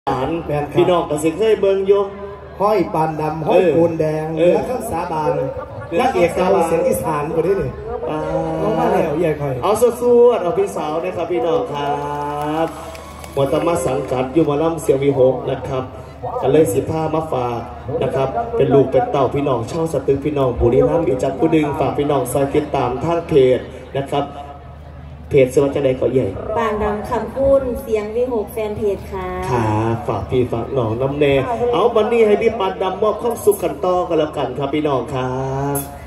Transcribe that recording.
พี่น้องก็สิเคยเบิ่งอยู่ห้อยปานดำห้อยปูนแดงเหนือข้ามสาบานนักเอกเก่าเสียงอีสานกว่านี้นี่มาแล้วใหญ่ค่อยเอาสวดเอาพี่สาวนะครับพี่น้องครับหมอตมาสังกัดอยู่มาล่ำเสียงวีหกนะครับกันเลย15มาฝากนะครับเป็นลูกเป็นเต่าพี่น้องช่องสตึกพี่น้องบุรีรัมย์อีจัดผู้ดึงฝากพี่น้องซอยติดตามทางเพจนะครับเพจสวัสดิ์ใจก็ใหญ่ปานดำคำพูดเสียงวีหกแฟนเพจค่ะฝากพี่ฝากน้องน้ำแน่เอาบันนี้ให้พี่ปานดำมอบข้อสุขกันต่อกันแล้วกันครับพี่น้องครับ